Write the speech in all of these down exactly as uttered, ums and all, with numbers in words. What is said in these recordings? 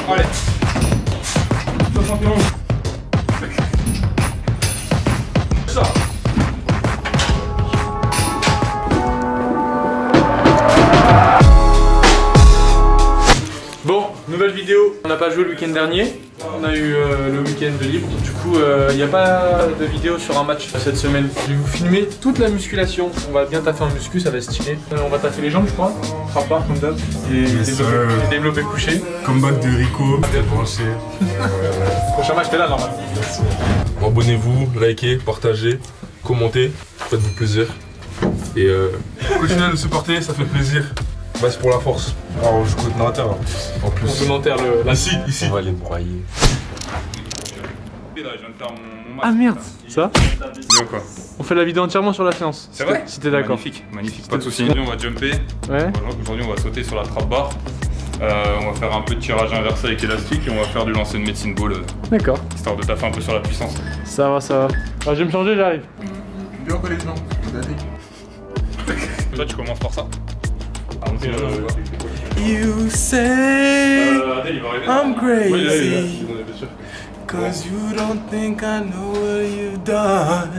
Allez. soixante et onze. Ça. Bon, nouvelle vidéo. On n'a pas joué le week-end dernier. On a eu euh, le week-end de libre. Du coup, il euh, n'y a pas de vidéo sur un match cette semaine. Je vais vous filmer toute la musculation. On va bien taffer en muscu, ça va se stylé. Euh, on va taffer les jambes, je crois. Frappe pas, comme d'hab. Et yes, développer, euh... développer couché. Comeback de Rico. Branché. Prochain match, t'es là, normalement. Abonnez-vous, likez, partagez, commentez. Faites-vous plaisir. Et euh, continuez à nous supporter, ça fait plaisir. Bah, c'est pour la force. Alors, je joue contre Nanterre en plus. On peut Nanterre le. Ici, ici. On va les broyer. Ah merde, ça Yo quoi. On fait la vidéo entièrement sur la séance. C'est vrai? Si t'es d'accord. Magnifique, magnifique, pas de soucis. Aujourd'hui on va jumper. Ouais. Aujourd'hui on va sauter sur la trap bar. Euh, on va faire un peu de tirage inversé avec élastique et on va faire du lancer de médecine ball. Euh, D'accord. histoire de taffer un peu sur la puissance. Ça va, ça va. Ah, je vais me changer, j'arrive. Bien collé, non. Toi tu commences par ça. Ah, on euh, You say euh, Adèle, il va arriver. I'm crazy oui, là, il est là. cause you don't think I know what you've done.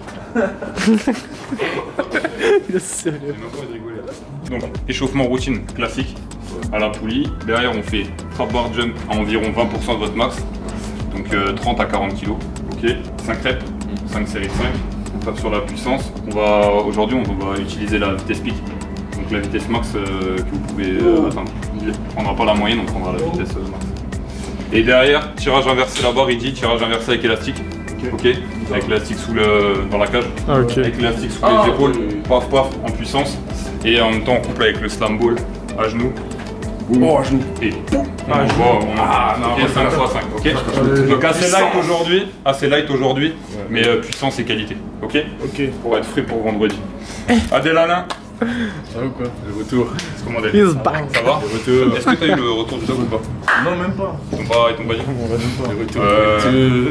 Il est sérieux. Donc échauffement routine classique à la poulie. Derrière on fait trap bar jump à environ vingt pour cent de votre max. Donc euh, trente à quarante kilos. Ok. cinq reps, cinq séries de cinq. On tape sur la puissance. On va aujourd'hui on va utiliser la vitesse pic. Donc la vitesse max euh, que vous pouvez euh, atteindre. On prendra pas la moyenne, on prendra la vitesse euh, max. Et derrière, tirage inversé la barre, il dit tirage inversé avec élastique. Ok, okay. Avec l'élastique sous le dans la cage. Ah, ok. Avec l'élastique sous ah, les épaules, okay. paf paf en puissance. Et en même temps on couple avec le slam ball à genoux. Oh, à genoux. Et on ah, voit, on ah, non, okay, cinq fois cinq. Ok. Euh, Donc assez light aujourd'hui, assez light aujourd'hui, ouais, mais euh, puissance et qualité. Ok. Ok. Pour être frais pour vendredi. Adèle Alain. Ça va ou quoi? Le retour. C'est comment Adèle? He's back. Ça va? Est-ce que t'as eu le retour du dog ou pas? Non, même pas. Ils t'ont pas, ils t'ont pas dit? On va même pas. Le retour. Euh...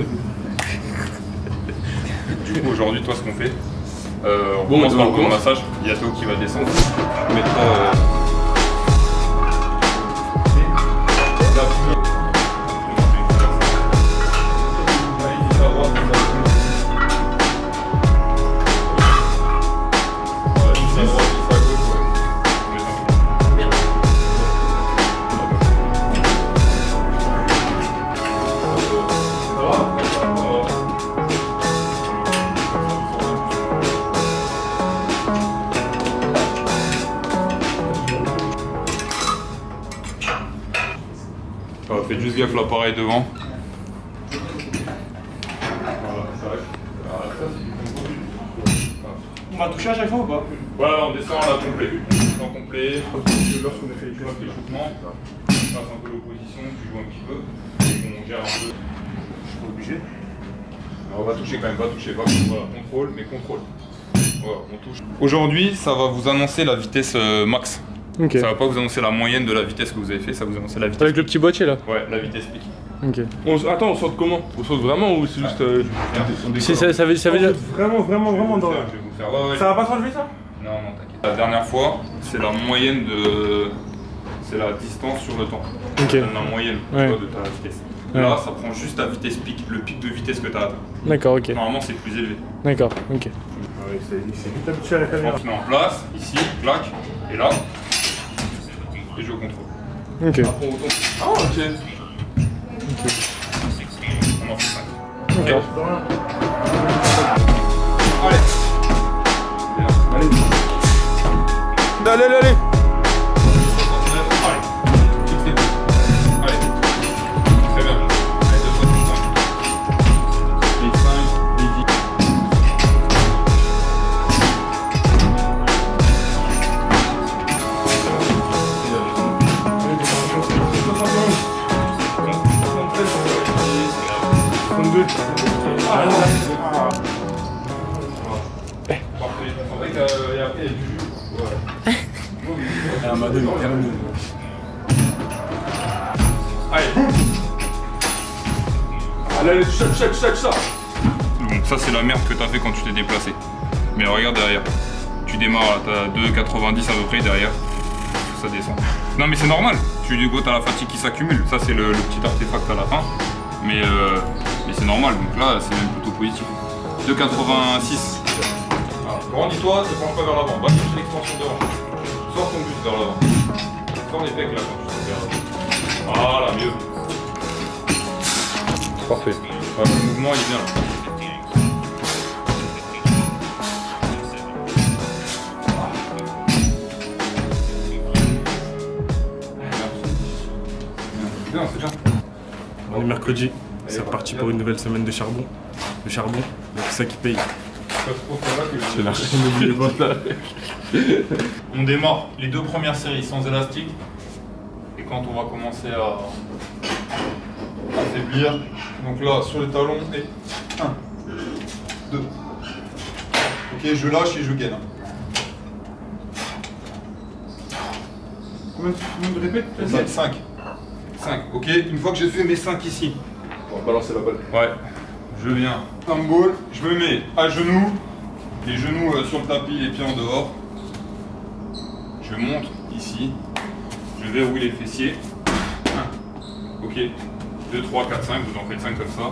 Du coup aujourd'hui toi ce qu'on fait, euh, on bon, commence par le massage. Il y a Théo qui va descendre. On mettra euh... Faites juste gaffe l'appareil devant. On va toucher à chaque fois ou pas? Voilà, on descend là complet. En complet. Lorsqu'on a fait l'échauffement, on passe un peu l'opposition, tu joues un petit peu, et on gère un peu. Je suis obligé. Alors on va toucher quand même, pas toucher, pas voilà, contrôle, mais contrôle. Voilà, on touche. Aujourd'hui, ça va vous annoncer la vitesse euh, max. Okay. Ça va pas vous annoncer la moyenne de la vitesse que vous avez fait, ça va vous annoncer la vitesse. Avec le petit boîtier là? Ouais, la vitesse pic. Ok. On, attends, on saute comment? On saute vraiment ou c'est juste. Euh, si ça, ça veut, ça veut dire. Vraiment, vraiment, vraiment dans la. Ouais, ouais. Ça va pas s'enlever ça? Non, non, t'inquiète. La dernière fois, c'est la moyenne de. C'est la distance sur le temps. Ok. La moyenne ouais. de ta vitesse. Ouais. Là, ça prend juste ta vitesse pic, le pic de vitesse que t'as atteint. D'accord, ok. Normalement, c'est plus élevé. D'accord, ok. Ouais, c'est vite habitué à la caméra. On se met en place, ici, clac, et là. Et je contrôle. Ok. Après, on tourne. Ah, ok. Ok. On en fait cinq. D'accord. Allez. Allez. Allez, allez, allez. Allez. Allez, allez, touche ça, touche ça, touche ça, touche ça. Donc ça c'est la merde que t'as fait quand tu t'es déplacé. Mais regarde derrière. Tu démarres à ta deux quatre-vingt-dix à peu près derrière. Ça descend. Non mais c'est normal. Tu tu as la fatigue qui s'accumule. Ça, c'est le, le petit artefact à la fin. Mais, euh, mais c'est normal, donc là, c'est même plutôt positif. deux quatre-vingt-six. Voilà. Grandis-toi, ne penche pas vers l'avant. Va chercher l'extension devant. Sors ton buste vers l'avant. Sors les pecs là quand tu te vers l'avant. Voilà, mieux. Parfait. Ouais, le mouvement, il est bien là. C'est bien. On est mercredi, c'est reparti pour une nouvelle semaine de charbon. Le charbon, il y a que ça qui paye. C'est la chaîne de bottes là. On démarre les deux premières séries sans élastique. Et quand on va commencer à affaiblir, donc là sur les talons et un, deux. Ok, je lâche et je gaine. Combien de répètes? cinq. cinq, ok, une fois que j'ai fait mes cinq ici, On va balancer la balle. ouais, je viens, un ball, je me mets à genoux, les genoux euh, sur le tapis, les pieds en dehors, je monte ici, je verrouille les fessiers, un, ok, deux, trois, quatre, cinq, vous en faites cinq comme ça,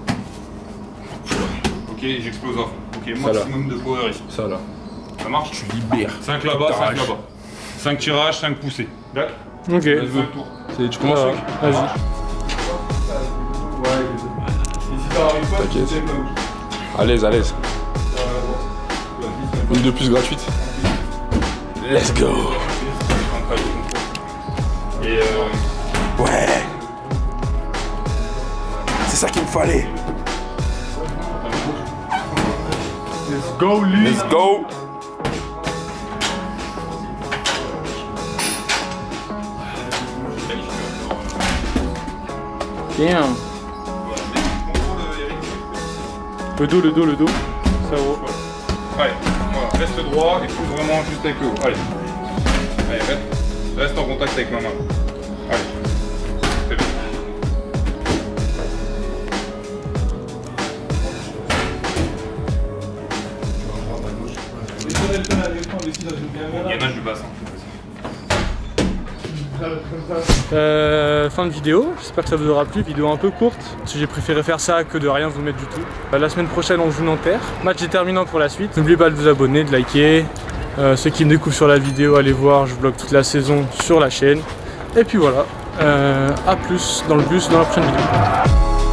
ok, j'explose off, ok, maximum de power ici, Ça là. ça marche? Tu libères. cinq là-bas, cinq là-bas, cinq tirages, cinq poussées, d'accord? Ok. Vas-y, cinq tours. Tu commences Voilà. avec. Vas-y. Et si t'arrives pas, tu T'inquiète. sais là où. À l'aise, à l'aise. Une de plus gratuite. Let's go. Et euh, Ouais. C'est ça qu'il me fallait. Let's go, Lee. Let's go. Damn. Le dos, le dos, le dos. Ça va. allez, voilà, reste droit et pousse vraiment juste avec le haut. Allez. Allez, reste, reste en contact avec ma main. Allez. C'est bien. Gainage du bassin. Euh, fin de vidéo, j'espère que ça vous aura plu, vidéo un peu courte, parce que j'ai préféré faire ça que de rien vous mettre du tout. Euh, la semaine prochaine on joue Nanterre, match déterminant pour la suite. N'oubliez pas de vous abonner, de liker, euh, ceux qui me découvrent sur la vidéo, allez voir, je vlog toute la saison sur la chaîne. Et puis voilà, euh, à plus dans le bus dans la prochaine vidéo.